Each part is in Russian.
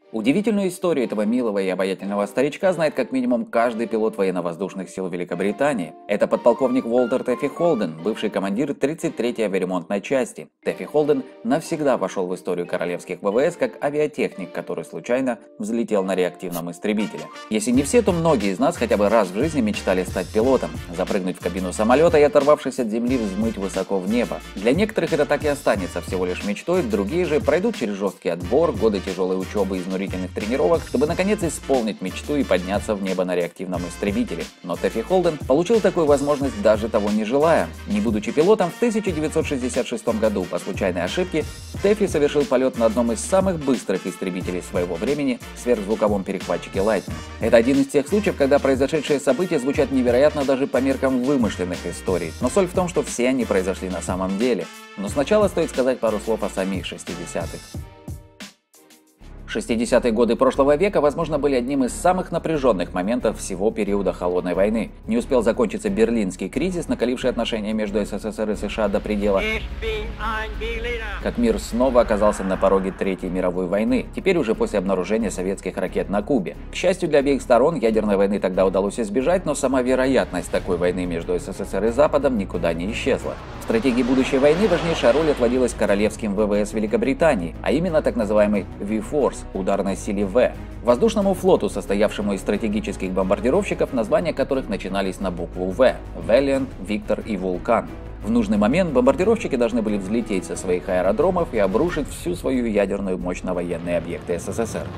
Удивительную историю этого милого и обаятельного старичка знает как минимум каждый пилот военно-воздушных сил Великобритании. Это подполковник Уолтер Тэффи Холден, бывший командир 33-й авиаремонтной части. Тэффи Холден навсегда вошел в историю королевских ВВС как авиатехник, который случайно взлетел на реактивном истребителе. Если не все, то многие из нас хотя бы раз в жизни мечтали стать пилотом, запрыгнуть в кабину самолета и, оторвавшись от земли, взмыть высоко в небо. Для некоторых это так и останется всего лишь мечтой, другие же пройдут через жесткий отбор, годы тяжелой учебы и изнурительных тренировок, чтобы наконец исполнить мечту и подняться в небо на реактивном истребителе. Но Тэффи Холден получил такую возможность, даже того не желая. Не будучи пилотом, в 1966 году по случайной ошибке Тэффи совершил полет на одном из самых быстрых истребителей своего времени — сверхзвуковом перехватчике Lightning. Это один из тех случаев, когда произошедшие события звучат невероятно даже по меркам вымышленных историй. Но соль в том, что все они произошли на самом деле. Но сначала стоит сказать пару слов о самих 60-х. 60-е годы прошлого века, возможно, были одним из самых напряженных моментов всего периода Холодной войны. Не успел закончиться Берлинский кризис, накаливший отношения между СССР и США до предела, как мир снова оказался на пороге Третьей мировой войны, теперь уже после обнаружения советских ракет на Кубе. К счастью для обеих сторон, ядерной войны тогда удалось избежать, но сама вероятность такой войны между СССР и Западом никуда не исчезла. В стратегии будущей войны важнейшая роль отводилась королевским ВВС Великобритании, а именно так называемый V-Force, ударной силе В, воздушному флоту, состоявшему из стратегических бомбардировщиков, названия которых начинались на букву В – Valiant, Victor и Vulcan. В нужный момент бомбардировщики должны были взлететь со своих аэродромов и обрушить всю свою ядерную мощь на военные объекты СССР.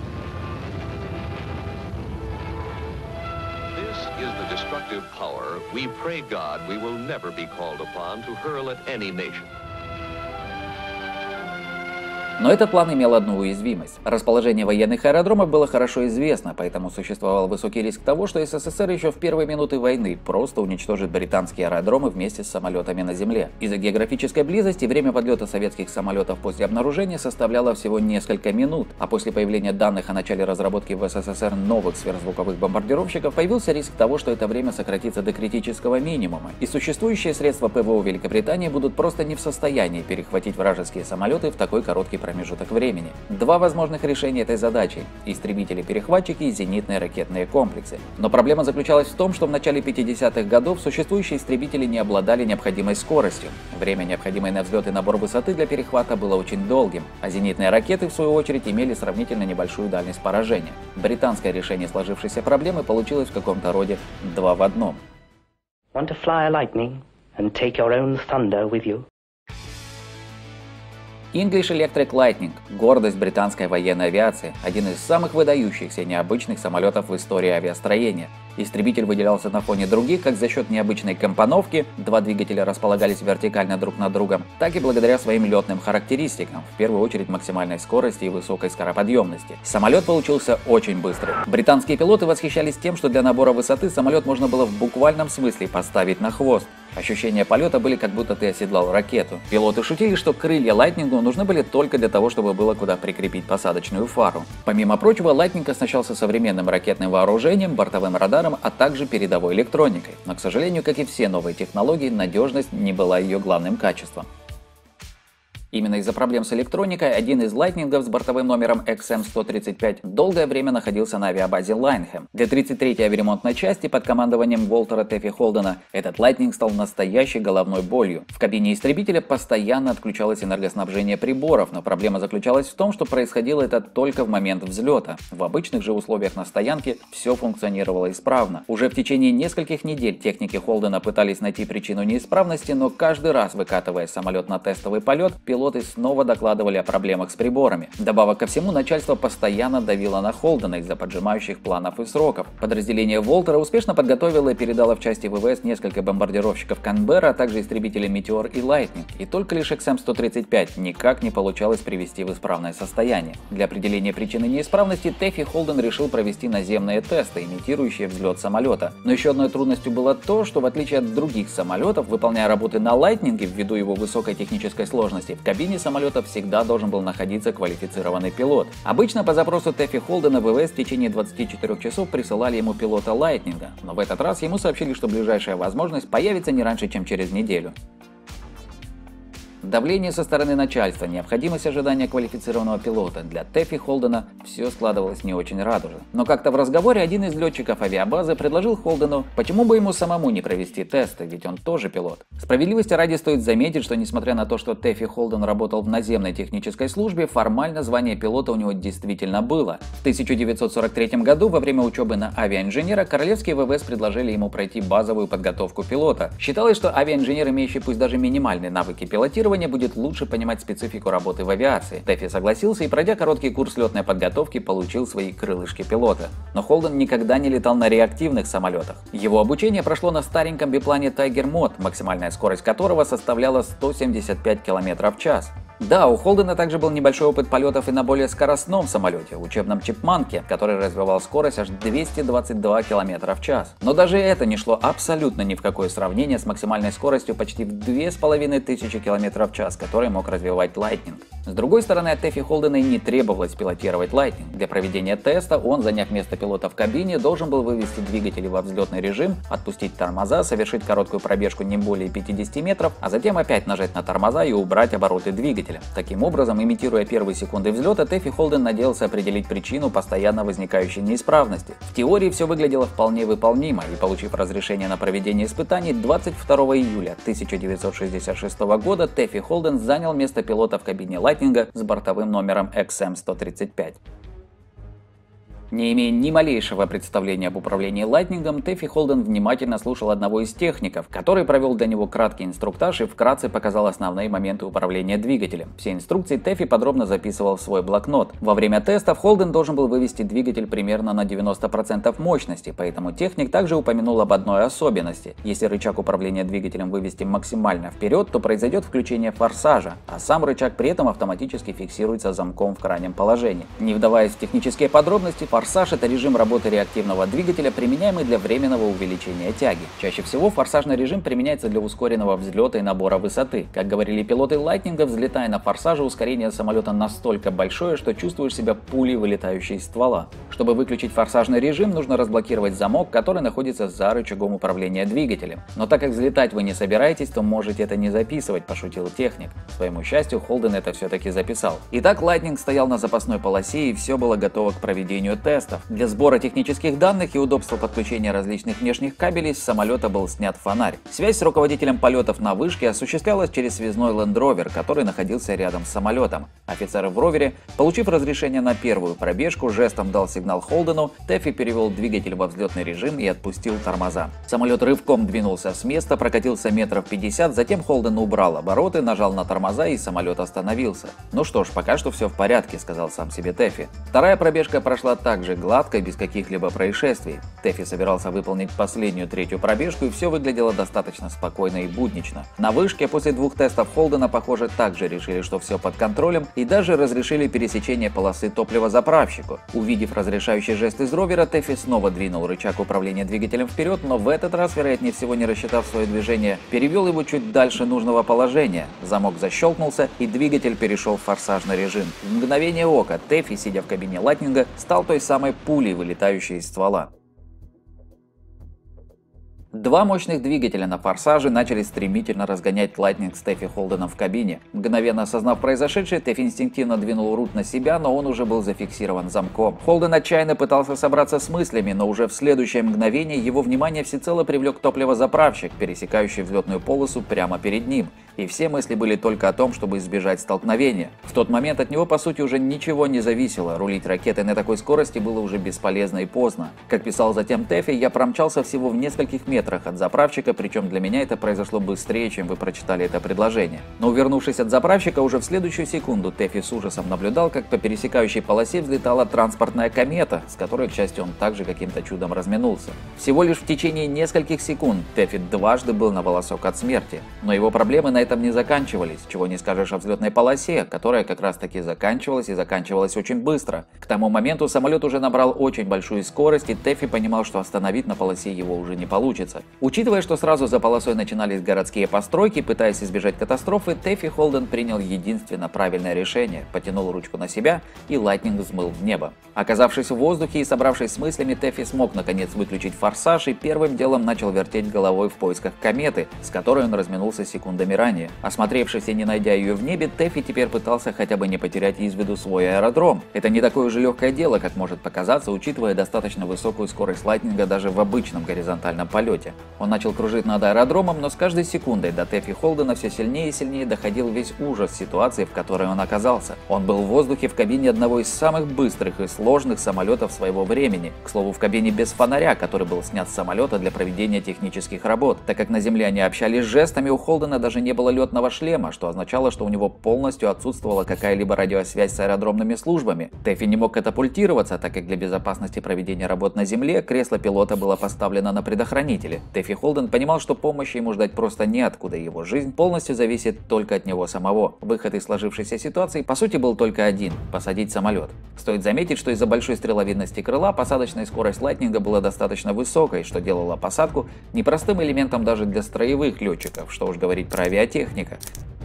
Но этот план имел одну уязвимость. Расположение военных аэродромов было хорошо известно, поэтому существовал высокий риск того, что СССР еще в первые минуты войны просто уничтожит британские аэродромы вместе с самолетами на земле. Из-за географической близости время подлета советских самолетов после обнаружения составляло всего несколько минут, а после появления данных о начале разработки в СССР новых сверхзвуковых бомбардировщиков появился риск того, что это время сократится до критического минимума, и существующие средства ПВО Великобритании будут просто не в состоянии перехватить вражеские самолеты в такой короткий промежуток времени. Два возможных решения этой задачи – истребители-перехватчики и зенитные ракетные комплексы. Но проблема заключалась в том, что в начале 50-х годов существующие истребители не обладали необходимой скоростью. Время, необходимое на взлет и набор высоты для перехвата, было очень долгим, а зенитные ракеты, в свою очередь, имели сравнительно небольшую дальность поражения. Британское решение сложившейся проблемы получилось в каком-то роде 2 в 1. Want to fly a Lightning and take your own thunder with you? English Electric Lightning – гордость британской военной авиации, один из самых выдающихся и необычных самолетов в истории авиастроения. Истребитель выделялся на фоне других как за счет необычной компоновки, два двигателя располагались вертикально друг над другом, так и благодаря своим летным характеристикам, в первую очередь максимальной скорости и высокой скороподъемности. Самолет получился очень быстрый. Британские пилоты восхищались тем, что для набора высоты самолет можно было в буквальном смысле поставить на хвост. Ощущения полета были, как будто ты оседлал ракету. Пилоты шутили, что крылья Lightning нужны были только для того, чтобы было куда прикрепить посадочную фару. Помимо прочего, Lightning оснащался современным ракетным вооружением, бортовым радаром, а также передовой электроникой. Но, к сожалению, как и все новые технологии, надежность не была ее главным качеством. Именно из-за проблем с электроникой один из лайтнингов с бортовым номером XM-135 долгое время находился на авиабазе Лайнхэм. Для 33-й авиаремонтной части под командованием Уолтера Тэффи Холдена этот лайтнинг стал настоящей головной болью. В кабине истребителя постоянно отключалось энергоснабжение приборов, но проблема заключалась в том, что происходило это только в момент взлета. В обычных же условиях на стоянке все функционировало исправно. Уже в течение нескольких недель техники Холдена пытались найти причину неисправности, но каждый раз, выкатывая самолет на тестовый полет, пилоты снова докладывали о проблемах с приборами. Добавок ко всему, начальство постоянно давило на Холдена из-за поджимающих планов и сроков. Подразделение Уолтера успешно подготовило и передало в части ВВС несколько бомбардировщиков Канберра, а также истребители Метеор и Лайтнинг. И только лишь XM-135 никак не получалось привести в исправное состояние. Для определения причины неисправности Тэффи Холден решил провести наземные тесты, имитирующие взлет самолета. Но еще одной трудностью было то, что в отличие от других самолетов, выполняя работы на Лайтнинге ввиду его высокой технической сложности, в кабине самолета всегда должен был находиться квалифицированный пилот. Обычно по запросу Тэффи Холдена ВВС в течение 24 часов присылали ему пилота Лайтнинга, но в этот раз ему сообщили, что ближайшая возможность появится не раньше, чем через неделю. Давление со стороны начальства, необходимость ожидания квалифицированного пилота. Для Тэффи Холдена все складывалось не очень радужно. Но как-то в разговоре один из летчиков авиабазы предложил Холдену, почему бы ему самому не провести тесты, ведь он тоже пилот. Справедливости ради стоит заметить, что несмотря на то, что Тэффи Холден работал в наземной технической службе, формально звание пилота у него действительно было. В 1943 году во время учебы на авиаинженера королевские ВВС предложили ему пройти базовую подготовку пилота. Считалось, что авиаинженер, имеющий пусть даже минимальные навыки пилотирования, будет лучше понимать специфику работы в авиации. Тэффи согласился и, пройдя короткий курс летной подготовки, получил свои крылышки пилота. Но Холден никогда не летал на реактивных самолетах. Его обучение прошло на стареньком биплане Tiger Mod, максимальная скорость которого составляла 175 км в час. Да, у Холдена также был небольшой опыт полетов и на более скоростном самолете, учебном Чипманке, который развивал скорость аж 222 км в час. Но даже это не шло абсолютно ни в какое сравнение с максимальной скоростью почти в 2500 км в час, который мог развивать Lightning. С другой стороны, от Тэффи Холдена и не требовалось пилотировать Lightning. Для проведения теста он, заняв место пилота в кабине, должен был вывести двигатели во взлетный режим, отпустить тормоза, совершить короткую пробежку не более 50 метров, а затем опять нажать на тормоза и убрать обороты двигателя. Таким образом, имитируя первые секунды взлета, Тэффи Холден надеялся определить причину постоянно возникающей неисправности. В теории все выглядело вполне выполнимо, и, получив разрешение на проведение испытаний, 22 июля 1966 года Тэффи Холден занял место пилота в кабине Lightning с бортовым номером XM-135. Не имея ни малейшего представления об управлении Lightning, Тэффи Холден внимательно слушал одного из техников, который провел для него краткий инструктаж и вкратце показал основные моменты управления двигателем. Все инструкции Тэффи подробно записывал в свой блокнот. Во время тестов Холден должен был вывести двигатель примерно на 90% мощности, поэтому техник также упомянул об одной особенности. Если рычаг управления двигателем вывести максимально вперед, то произойдет включение форсажа, а сам рычаг при этом автоматически фиксируется замком в крайнем положении. Не вдаваясь в технические подробности, форсаж – это режим работы реактивного двигателя, применяемый для временного увеличения тяги. Чаще всего форсажный режим применяется для ускоренного взлета и набора высоты. Как говорили пилоты Lightning, взлетая на форсаже, ускорение самолета настолько большое, что чувствуешь себя пулей, вылетающей из ствола. Чтобы выключить форсажный режим, нужно разблокировать замок, который находится за рычагом управления двигателем. Но так как взлетать вы не собираетесь, то можете это не записывать, пошутил техник. К своему счастью, Холден это все-таки записал. Итак, Lightning стоял на запасной полосе, и все было готово к проведению тестов. Для сбора технических данных и удобства подключения различных внешних кабелей с самолета был снят фонарь. Связь с руководителем полетов на вышке осуществлялась через связной Land Rover, который находился рядом с самолетом. Офицер в ровере, получив разрешение на первую пробежку, жестом дал сигнал Холдену, Тэффи перевел двигатель во взлетный режим и отпустил тормоза. Самолет рывком двинулся с места, прокатился метров 50, затем Холден убрал обороты, нажал на тормоза и самолет остановился. «Ну что ж, пока что все в порядке», — сказал сам себе Тэффи. Вторая пробежка прошла также гладко, без каких-либо происшествий. Тэффи собирался выполнить последнюю третью пробежку, и все выглядело достаточно спокойно и буднично. На вышке после двух тестов Холдена, похоже, также решили, что все под контролем, и даже разрешили пересечение полосы топливозаправщику. Увидев разрешающий жест из ровера, Тэффи снова двинул рычаг управления двигателем вперед, но в этот раз, вероятнее всего не рассчитав свое движение, перевел его чуть дальше нужного положения. Замок защелкнулся, и двигатель перешел в форсажный режим. В мгновение ока Тэффи, сидя в кабине Lightning, стал той самой пулей, вылетающей из ствола. Два мощных двигателя на форсаже начали стремительно разгонять Lightning с Тэффи Холденом в кабине. Мгновенно осознав произошедшее, Тэффи инстинктивно двинул руль на себя, но он уже был зафиксирован замком. Холден отчаянно пытался собраться с мыслями, но уже в следующее мгновение его внимание всецело привлек топливозаправщик, пересекающий взлетную полосу прямо перед ним. И все мысли были только о том, чтобы избежать столкновения. В тот момент от него, по сути, уже ничего не зависело. Рулить ракетой на такой скорости было уже бесполезно и поздно. Как писал затем Тэффи, я промчался всего в нескольких метрах от заправщика, причем для меня это произошло быстрее, чем вы прочитали это предложение. Но увернувшись от заправщика, уже в следующую секунду Тэффи с ужасом наблюдал, как по пересекающей полосе взлетала транспортная комета, с которой, к счастью, он также каким-то чудом разминулся. Всего лишь в течение нескольких секунд Тэффи дважды был на волосок от смерти. Но его проблемы на этом не заканчивались, чего не скажешь о взлетной полосе, которая как раз таки заканчивалась и заканчивалась очень быстро. К тому моменту самолет уже набрал очень большую скорость, и Тэффи понимал, что остановить на полосе его уже не получится. Учитывая, что сразу за полосой начинались городские постройки, пытаясь избежать катастрофы, Тэффи Холден принял единственно правильное решение, потянул ручку на себя, и Lightning взмыл в небо. Оказавшись в воздухе и собравшись с мыслями, Тэффи смог наконец выключить форсаж и первым делом начал вертеть головой в поисках кометы, с которой он разминулся секундами ранее. Великобритании. Осмотревшись и не найдя ее в небе, Тэффи теперь пытался хотя бы не потерять из виду свой аэродром. Это не такое уже легкое дело, как может показаться, учитывая достаточно высокую скорость Лайтнинга даже в обычном горизонтальном полете. Он начал кружить над аэродромом, но с каждой секундой до Тэффи Холдена все сильнее и сильнее доходил весь ужас ситуации, в которой он оказался. Он был в воздухе в кабине одного из самых быстрых и сложных самолетов своего времени. К слову, в кабине без фонаря, который был снят с самолета для проведения технических работ. Так как на земле они общались жестами, у Холдена даже не было летного шлема, что означало, что у него полностью отсутствовала какая-либо радиосвязь с аэродромными службами. Тэффи не мог катапультироваться, так как для безопасности проведения работ на земле кресло пилота было поставлено на предохранителе. Тэффи Холден понимал, что помощи ему ждать просто неоткуда, и его жизнь полностью зависит только от него самого. Выход из сложившейся ситуации по сути был только один – посадить самолет. Стоит заметить, что из-за большой стреловидности крыла посадочная скорость Лайтнинга была достаточно высокой, что делало посадку непростым элементом даже для строевых летчиков, что уж говорить про авиатехника.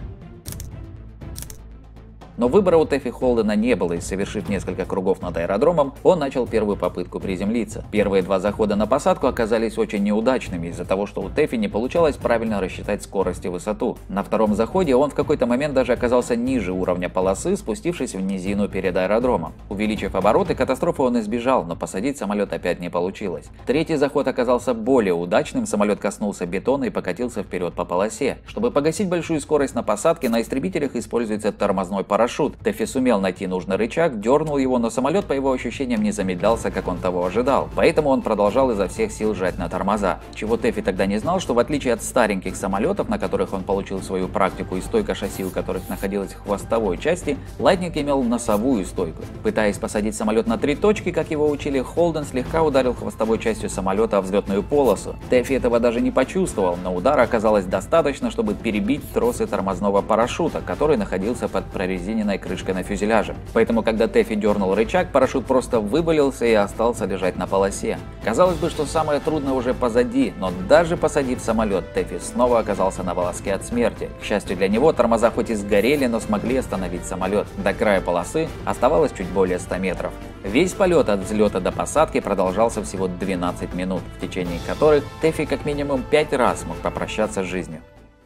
Но выбора у Тэффи Холдена не было, и совершив несколько кругов над аэродромом, он начал первую попытку приземлиться. Первые два захода на посадку оказались очень неудачными из-за того, что у Тэффи не получалось правильно рассчитать скорость и высоту. На втором заходе он в какой-то момент даже оказался ниже уровня полосы, спустившись в низину перед аэродромом. Увеличив обороты, катастрофы он избежал, но посадить самолет опять не получилось. Третий заход оказался более удачным, самолет коснулся бетона и покатился вперед по полосе. Чтобы погасить большую скорость на посадке, на истребителях используется тормозной парашют. Тэффи сумел найти нужный рычаг, дернул его, но самолет, по его ощущениям, не замедлялся, как он того ожидал. Поэтому он продолжал изо всех сил жать на тормоза. Чего Тэффи тогда не знал, что в отличие от стареньких самолетов, на которых он получил свою практику, и стойка шасси у которых находилась в хвостовой части, Лайтнинг имел носовую стойку. Пытаясь посадить самолет на 3 точки, как его учили, Холден слегка ударил хвостовой частью самолета о взлетную полосу. Тэффи этого даже не почувствовал, но удара оказалось достаточно, чтобы перебить тросы тормозного парашюта, который находился под прорезиненной крышкой на фюзеляже. Поэтому, когда Тэффи дернул рычаг, парашют просто вывалился и остался лежать на полосе. Казалось бы, что самое трудное уже позади, но даже посадив самолет, Тэффи снова оказался на волоске от смерти. К счастью для него, тормоза хоть и сгорели, но смогли остановить самолет. До края полосы оставалось чуть более 100 метров. Весь полет от взлета до посадки продолжался всего 12 минут, в течение которых Тэффи как минимум 5 раз мог попрощаться с жизнью.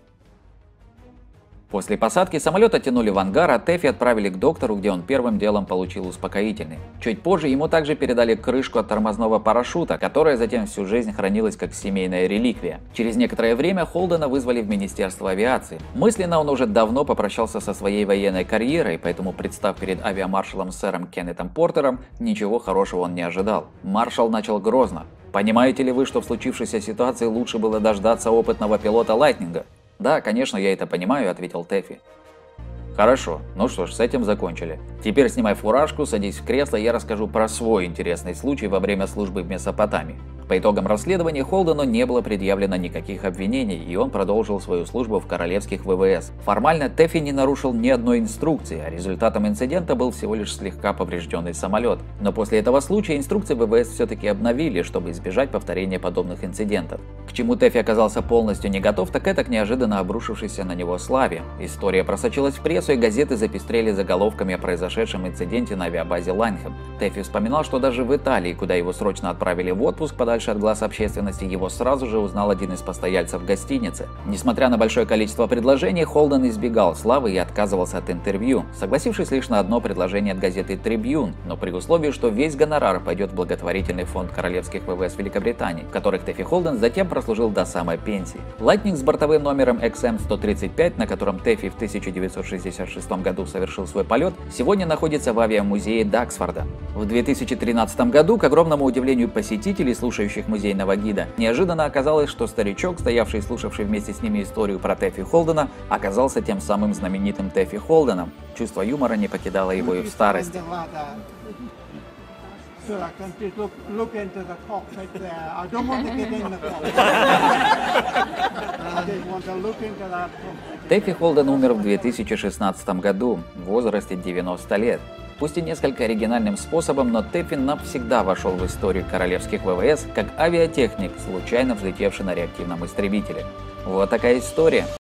После посадки самолет оттянули в ангар, а Тэффи отправили к доктору, где он первым делом получил успокоительный. Чуть позже ему также передали крышку от тормозного парашюта, которая затем всю жизнь хранилась как семейная реликвия. Через некоторое время Холдена вызвали в Министерство авиации. Мысленно он уже давно попрощался со своей военной карьерой, поэтому, представ перед авиамаршалом сэром Кеннетом Портером, ничего хорошего он не ожидал. Маршал начал грозно: «Понимаете ли вы, что в случившейся ситуации лучше было дождаться опытного пилота Лайтнинга?» «Да, конечно, я это понимаю», — ответил Тэффи. «Хорошо, ну что ж, с этим закончили. Теперь снимай фуражку, садись в кресло, и я расскажу про свой интересный случай во время службы в Месопотамии». По итогам расследования Холдену не было предъявлено никаких обвинений, и он продолжил свою службу в королевских ВВС. Формально Тэффи не нарушил ни одной инструкции, а результатом инцидента был всего лишь слегка поврежденный самолет. Но после этого случая инструкции ВВС все-таки обновили, чтобы избежать повторения подобных инцидентов. К чему Тэффи оказался полностью не готов, так это к неожиданно обрушившейся на него славе. История просочилась в прессу, и газеты запестрели заголовками о произошедшем инциденте на авиабазе Лайнхэм. Тэффи вспоминал, что даже в Италии, куда его срочно отправили в отпуск подальше от глаз общественности, его сразу же узнал один из постояльцев гостиницы. Несмотря на большое количество предложений, Холден избегал славы и отказывался от интервью, согласившись лишь на одно предложение от газеты Трибьюн, но при условии, что весь гонорар пойдет в благотворительный фонд королевских ВВС Великобритании, в которых Тэффи Холден затем прослужил до самой пенсии. Лайтнинг с бортовым номером XM-135, на котором Тэффи в 1966 году совершил свой полет, сегодня находится в авиамузее Даксфорда. В 2013 году, к огромному удивлению посетителей, слушающих музейного гида, неожиданно оказалось, что старичок, стоявший и слушавший вместе с ними историю про Тэффи Холдена, оказался тем самым знаменитым Тэффи Холденом. Чувство юмора не покидало его и в старости. Тэффи Холден умер в 2016 году в возрасте 90 лет. Пусть и несколько оригинальным способом, но Тэффи навсегда вошел в историю королевских ВВС как авиатехник, случайно взлетевший на реактивном истребителе. Вот такая история.